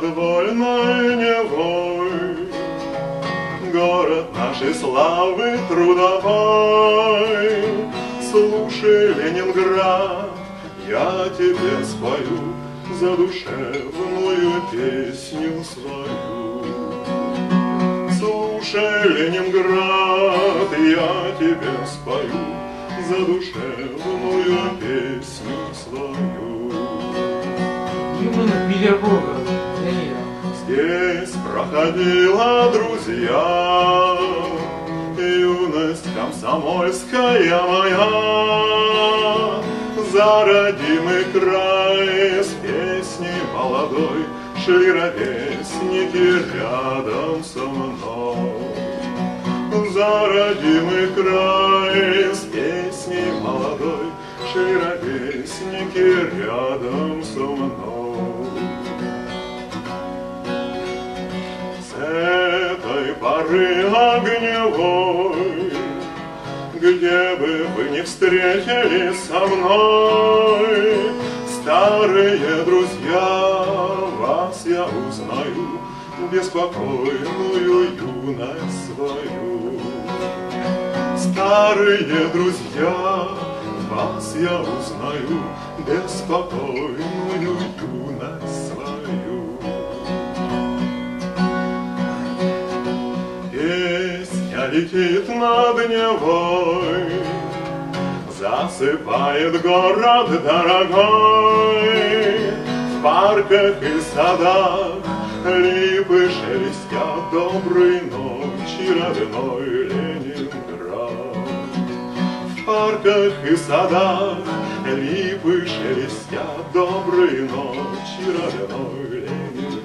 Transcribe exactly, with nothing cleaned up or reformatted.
над вольной Невой, город нашей славы трудовой. Слушай, Ленинград, я тебе спою задушевную песню свою. Слушай, Ленинград, я тебе спою задушевную песню свою. Гимн Петербурга, Ленинград. Здесь проходила, друзья, юность комсомольская моя. За родимый край с песней молодой шли ровесники рядом со мной. За родимый край с песней молодой шли ровесники рядом со мной. С этой поры огневой, где бы вы не встретились со мной, старые друзья, вас я узнаю, беспокойную юность свою. Старые друзья, вас я узнаю, беспокойную юность свою. Песня летит над Невой, засыпает город дорогой. В парках и садах липы шелестят, доброй ночи, родной Ленинград. В парках и садах липы шелестят, доброй ночи, родной Ленинград.